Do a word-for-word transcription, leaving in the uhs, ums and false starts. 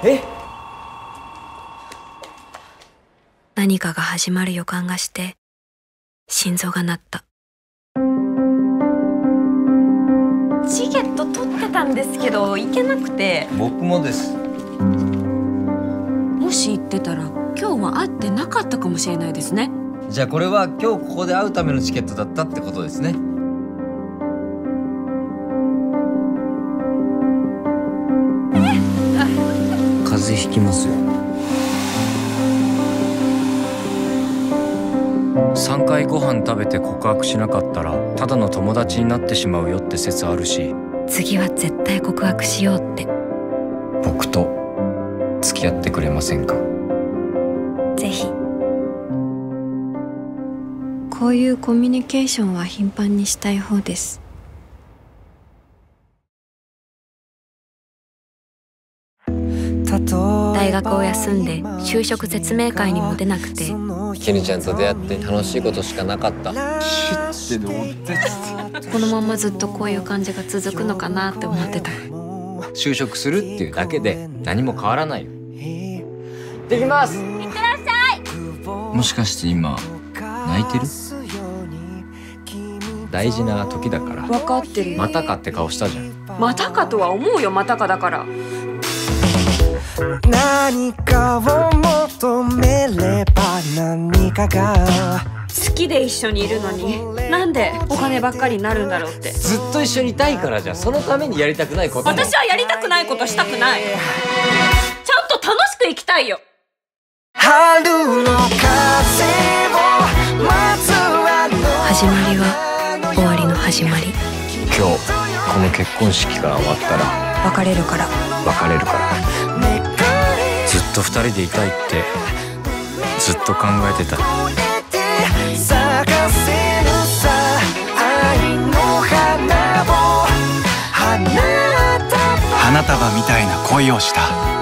え？ 何かが始まる予感がして心臓が鳴った。 チケット取ってたんですけど行けなくて。 僕もです。 もし行ってたら今日は会ってなかったかもしれないですね。 じゃあこれは今日ここで会うためのチケットだったってことですね。風邪ひきますよ。さんかいご飯食べて告白しなかったらただの友達になってしまうよって説あるし、 次は絶対告白しようって。 僕と付き合ってくれませんか？ ぜひ。こういうコミュニケーションは頻繁にしたい方です。大学を休んで就職説明会にも出なくて、 ケニちゃんと出会って楽しいことしかなかった。 このままずっとこういう感じが続くのかなって思ってた。 就職するっていうだけで何も変わらないよ。行ってきます。 いってらっしゃい。 もしかして今泣いてる？大事な時だから。 分かってるよ。 またかって顔したじゃん。 またかとは思うよ。またかだから。 何かを求めれば何かが。 好きで一緒にいるのになんでお金ばっかりになるんだろうって。 ずっと一緒にいたいからじゃん。そのためにやりたくないことも。 私はやりたくないことしたくない。ちゃんと楽しく生きたいよ。 春の風を待つあの始まりは終わりの始まり。 今日この結婚式が終わったら別れるから。 別れるから。ずっと二人でいたいってずっと考えてた。 咲かせるさ愛の花を花束花束みたいな恋をした。